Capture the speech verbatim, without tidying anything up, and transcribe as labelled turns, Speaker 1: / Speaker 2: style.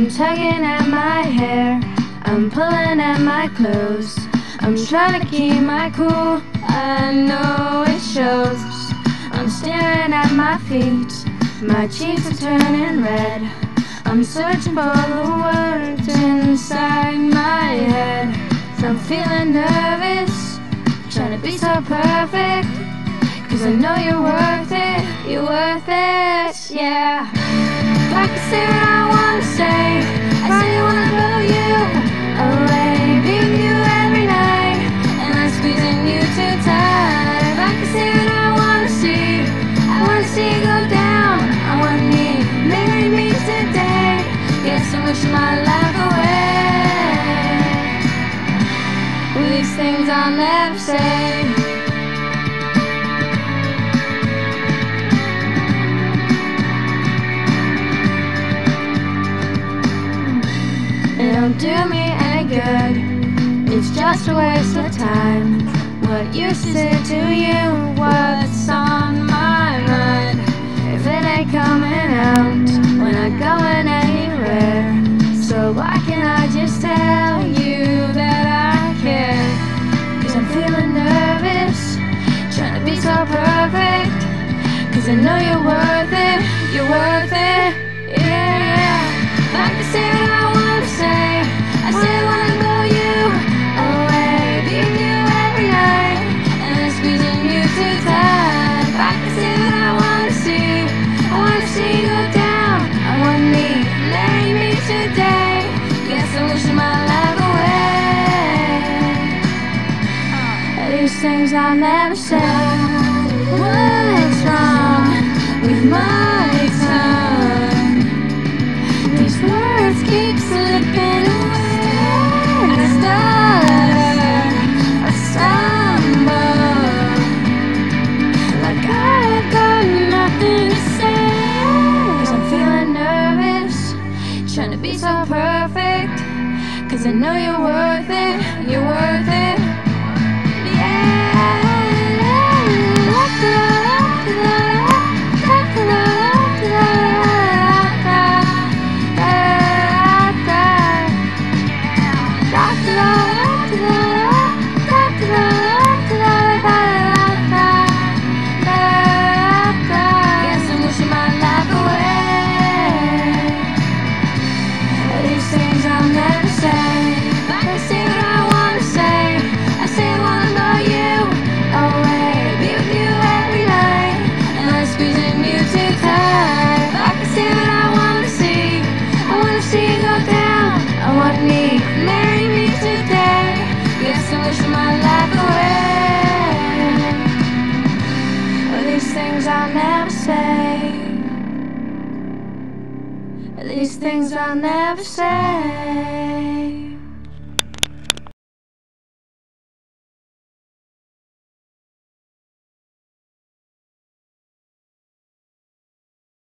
Speaker 1: I'm tugging at my hair, I'm pulling at my clothes, I'm trying to keep my cool, I know it shows. I'm staring at my feet, my cheeks are turning red. I'm searching for the words inside my head. So I'm feeling nervous, trying to be so perfect, 'cause I know you're worth it, you're worth it, yeah. If I could say what I wanna say, I say I wanna blow you away, be with you every night, and I'm squeezing you too tight. If I could say what I wanna see, I wanna see you go down on one knee, marry me today, get so much of my life away. With these things I'll never say. It don't do me any good, it's just a waste of time. What use is it to you, what's on my mind? If it ain't coming out, we're not going anywhere. So why can't I just tell you that I care? 'Cause I'm feeling nervous, trying to be so perfect, 'cause I know you're worth it, you're worth it, yeah. If I could say what I wanna say, I say I wanna blow you away, be with you every night, and I'm squeezing you too tight. If I could say what I wanna see, I wanna see you go down on one knee, marry me today, guess I'm wishing my life away. These things I'll never say. What's wrong with my tongue? These words keep slipping away. I stutter, I stumble, like I've got nothing to say. 'Cause I'm feeling nervous, trying to be so perfect, 'cause I know you're worth it, you're worth it, yeah. Guess I'm wishing my life away. These things I'll never say. If I could say what I wanna say, I say I wanna blow you away, be with you every night, and I'm squeezing you too tight. If I could say what I wanna see, I wanna see you go down on one knee, marry me today, guess I'm wishing my life away. These things I'll never say. These things I'll never say.